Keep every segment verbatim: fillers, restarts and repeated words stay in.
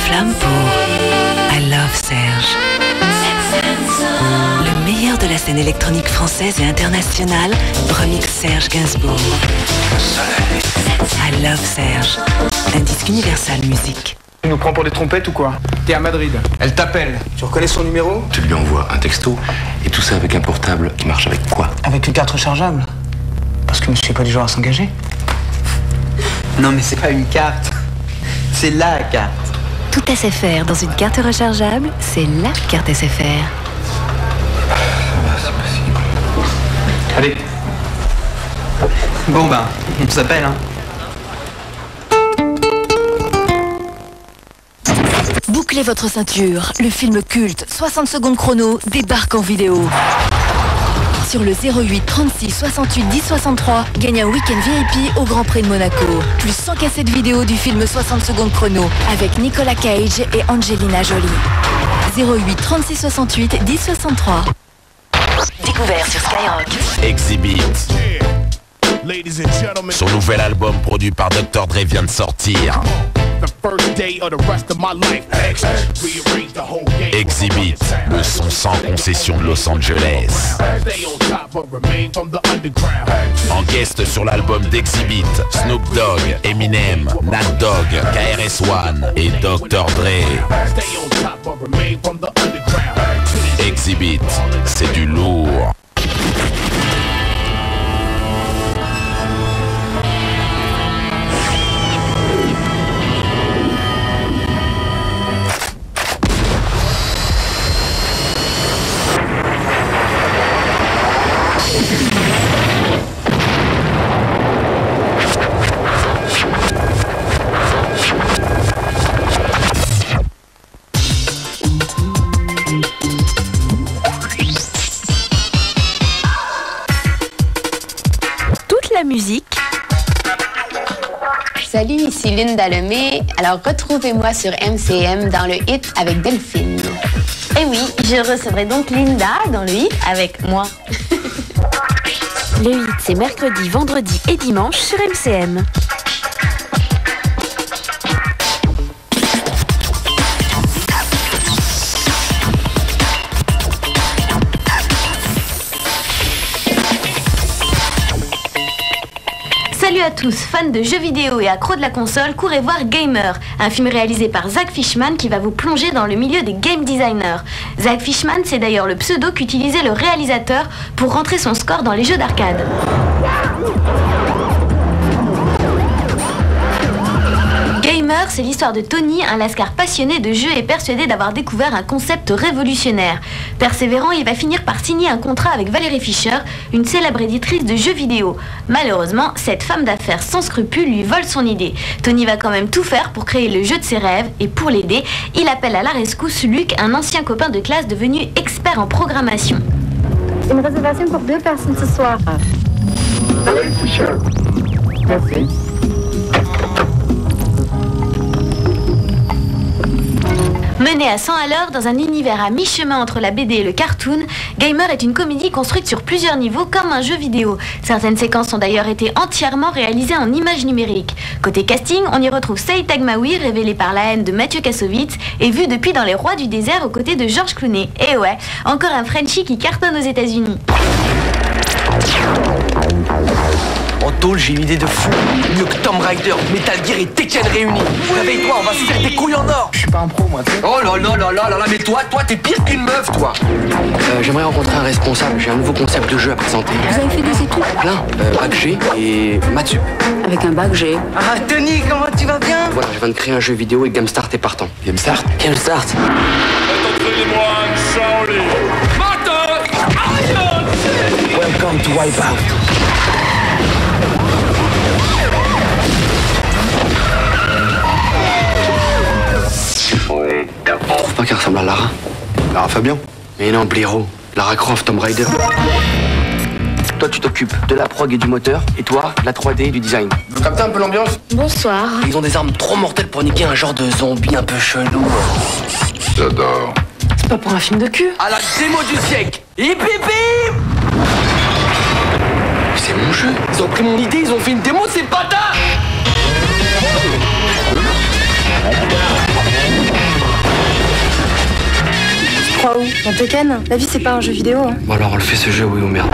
flamme pour I Love Serge. Le meilleur de la scène électronique française et internationale, remix Serge Gainsbourg. I Love Serge, un disque Universal Music. Tu nous prends pour des trompettes ou quoi? T'es à Madrid. Elle t'appelle. Tu reconnais son numéro? Tu lui envoies un texto et tout ça avec un portable qui marche avec quoi? Avec une carte rechargeable. Parce que monsieur n'est pas du genre à s'engager. Non mais c'est pas une carte. C'est la carte. Tout S F R dans une carte rechargeable, c'est la carte S F R. C'est possible. Allez. Bon ben, on s'appelle hein. Bouclez votre ceinture, le film culte soixante secondes chrono débarque en vidéo. Sur le zéro huit trente-six soixante-huit dix soixante-trois, gagne un week-end V I P au Grand Prix de Monaco. Plus cent cassettes vidéo du film soixante secondes chrono avec Nicolas Cage et Angelina Jolie. zéro huit trente-six soixante-huit dix soixante-trois. Découvert sur Skyrock. Exhibit. Son nouvel album produit par docteur Dre vient de sortir. Exhibit, le son sans concession de Los Angeles. En guest sur l'album d'Exhibit, Snoop Dogg, Eminem, Nat Dogg, K R S One et docteur Dre. Exhibit, c'est du lourd. Musique. Salut, ici Linda Lemay. Alors retrouvez-moi sur M C M dans le hit avec Delphine. Et oui, je recevrai donc Linda dans le hit avec moi. Le hit, c'est mercredi, vendredi et dimanche sur M C M. Salut à tous, fans de jeux vidéo et accros de la console, courez voir Gamer, un film réalisé par Zack Fishman qui va vous plonger dans le milieu des game designers. Zack Fishman, c'est d'ailleurs le pseudo qu'utilisait le réalisateur pour rentrer son score dans les jeux d'arcade. Gamer, c'est l'histoire de Tony, un lascar passionné de jeux et persuadé d'avoir découvert un concept révolutionnaire. Persévérant, il va finir par signer un contrat avec Valérie Fischer, une célèbre éditrice de jeux vidéo. Malheureusement, cette femme d'affaires sans scrupules lui vole son idée. Tony va quand même tout faire pour créer le jeu de ses rêves et pour l'aider, il appelle à la rescousse Luc, un ancien copain de classe devenu expert en programmation. Une réservation pour deux personnes ce soir. Valérie Fischer. Merci. Menée à cent à l'heure dans un univers à mi-chemin entre la B D et le cartoon, Gamer est une comédie construite sur plusieurs niveaux comme un jeu vidéo. Certaines séquences ont d'ailleurs été entièrement réalisées en images numériques. Côté casting, on y retrouve Saïd Taghmaoui, révélé par la haine de Mathieu Kassovitz et vu depuis dans Les Rois du désert aux côtés de George Clooney. Et ouais, encore un Frenchie qui cartonne aux États-Unis. En tôle, j'ai une idée de fou. Mieux que Tomb Raider, Metal Gear et Tekken réunis. Réveille-toi, on va se faire des couilles en or. Je suis pas un pro, moi, tu sais. Oh là là là là là là, mais toi, toi, t'es pire qu'une meuf, toi. Euh, J'aimerais rencontrer un responsable. J'ai un nouveau concept de jeu à présenter. Vous avez fait des études? Plein. Euh, bac G et maths sup. Avec un bac G. Ah, Tony, comment tu vas bien? Voilà, je viens de créer un jeu vidéo et GameStart est partant. GameStart? GameStart. Entraînez-moi, Shaolin. Welcome to Wipeout. Tu trouves pas qu'elle ressemble à Lara? Lara Fabian? Mais non, Blaireau. Lara Croft, Tomb Raider. Toi, tu t'occupes de la prog et du moteur, et toi, de la trois D et du design. Vous captez un peu l'ambiance? Bonsoir. Ils ont des armes trop mortelles pour niquer un genre de zombie un peu chelou. J'adore. C'est pas pour un film de cul. À la démo du siècle. Hip hip hip. C'est mon jeu. Ils ont pris mon idée, ils ont fait une démo, c'est bâtard. crois où? Dans Tekken? La vie, c'est pas un jeu vidéo. Hein. Bon alors on le fait ce jeu, oui ou merde.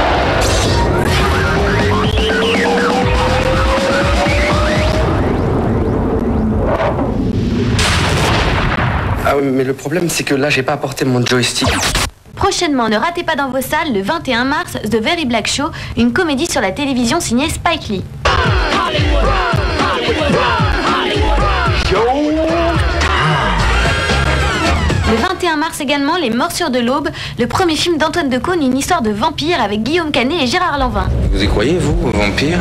Ah oui, mais le problème c'est que là j'ai pas apporté mon joystick. Prochainement, ne ratez pas dans vos salles le vingt et un mars The Very Black Show, une comédie sur la télévision signée Spike Lee. Le vingt et un mars également, Les Morsures de l'Aube, le premier film d'Antoine Decaune, une histoire de vampire avec Guillaume Canet et Gérard Lanvin. Vous y croyez, vous, vampire?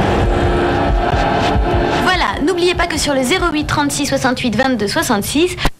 Voilà, n'oubliez pas que sur le zéro huit trente-six soixante-huit vingt-deux soixante-six,